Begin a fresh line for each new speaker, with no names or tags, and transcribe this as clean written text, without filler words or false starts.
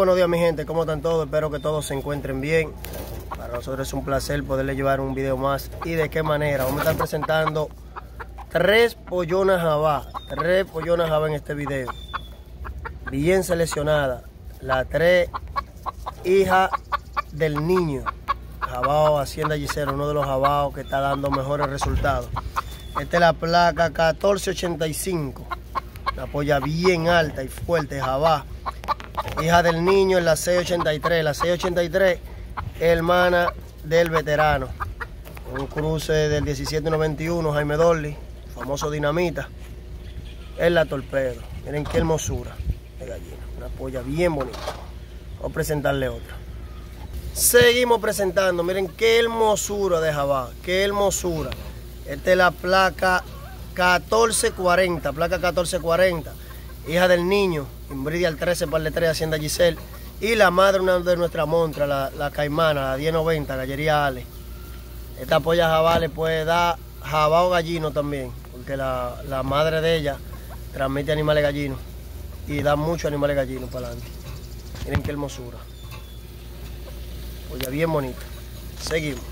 buenos días mi gente, ¿cómo están todos? Espero que todos se encuentren bien. Para nosotros es un placer poderles llevar un video más. ¿Y de qué manera? Vamos a estar presentando 3 pollonas jabá. 3 pollonas jabá en este video. Bien seleccionadas. Las 3 hijas del niño. Jabao Hacienda Gisela, uno de los jabaos que está dando mejores resultados. Esta es la placa 1485. Una polla bien alta y fuerte, jabá. Hija del niño en la 683. La 683 es hermana del veterano. Un cruce del 1791, Jaime Dolly, famoso Dinamita. Es la Torpedo. Miren qué hermosura de gallina. Una polla bien bonita. Vamos a presentarle otra. Seguimos presentando. Miren qué hermosura de jabá. Qué hermosura. Esta es la placa 1440. Placa 1440. Hija del niño. Imbridi al 13 par de 3, Hacienda Giselle. Y la madre, una de nuestra montra, la caimana, la 1090, Gallería Ale. Esta polla jabá le puede dar jabá o gallino también. Porque la madre de ella transmite animales gallinos. Y da muchos animales gallinos para adelante. Miren qué hermosura. Polla bien bonita. Seguimos.